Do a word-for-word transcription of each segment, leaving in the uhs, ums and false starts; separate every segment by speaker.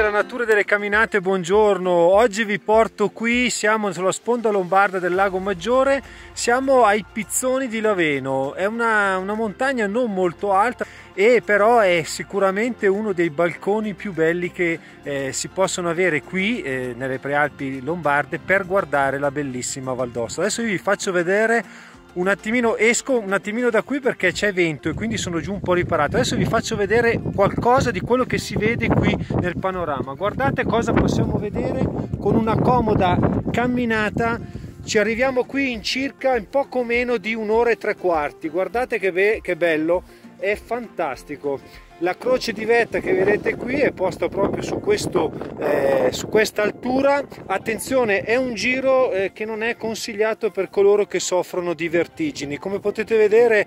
Speaker 1: della natura e delle camminate, buongiorno. Oggi vi porto qui, siamo sulla sponda lombarda del Lago Maggiore, siamo ai Pizzoni di Laveno. È una, una montagna non molto alta e però è sicuramente uno dei balconi più belli che eh, si possono avere qui eh, nelle prealpi lombarde per guardare la bellissima Val d'Osta. Adesso vi faccio vedere un attimino, esco un attimino da qui perché c'è vento e quindi sono giù un po' riparato. Adesso vi faccio vedere qualcosa di quello che si vede qui nel panorama. Guardate cosa possiamo vedere con una comoda camminata. Ci arriviamo qui in circa in poco meno di un'ora e tre quarti. Guardate che, be che bello, è fantastico. La croce di vetta che vedete qui è posta proprio su, questo, eh, su questa altura. Attenzione, è un giro eh, che non è consigliato per coloro che soffrono di vertigini. Come potete vedere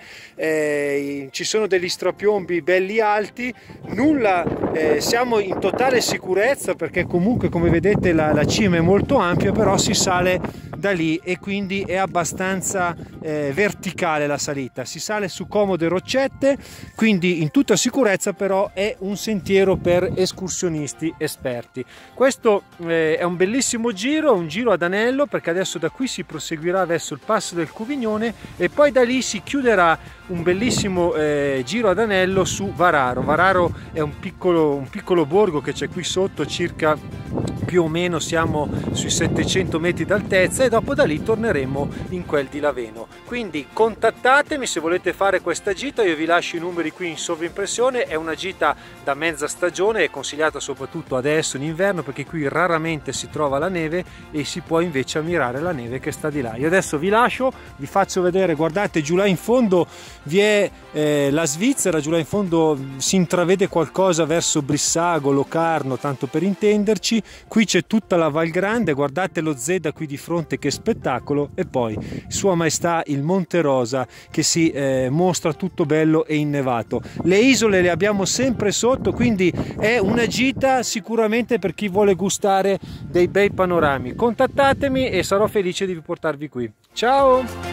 Speaker 1: eh, ci sono degli strapiombi belli alti, nulla, eh, siamo in totale sicurezza perché comunque come vedete la, la cima è molto ampia, però si sale da lì e quindi è abbastanza eh, verticale la salita. Si sale su comode roccette, quindi in tutta sicurezza, però è un sentiero per escursionisti esperti. Questo eh, è un bellissimo giro, un giro ad anello, perché adesso da qui si proseguirà verso il passo del Cuvignone e poi da lì si chiuderà un bellissimo eh, giro ad anello su Vararo. Vararo è un piccolo, un piccolo borgo che c'è qui sotto, circa più o meno siamo sui settecento metri d'altezza, e dopo da lì torneremo in quel di Laveno. Quindi contattatemi se volete fare questa gita, io vi lascio i numeri qui in sovraimpressione. È una gita da mezza stagione, è consigliata soprattutto adesso in inverno perché qui raramente si trova la neve e si può invece ammirare la neve che sta di là. Io adesso vi lascio, vi faccio vedere, guardate giù là in fondo vi è eh, la Svizzera, giù là in fondo si intravede qualcosa verso Brissago, Locarno, tanto per intenderci. Qui c'è tutta la Val Grande, guardate lo Zedda qui di fronte, che spettacolo, e poi Sua Maestà il Monte Rosa che si eh, mostra tutto bello e innevato. Le isole le abbiamo sempre sotto, quindi è una gita sicuramente per chi vuole gustare dei bei panorami. Contattatemi e sarò felice di portarvi qui. Ciao!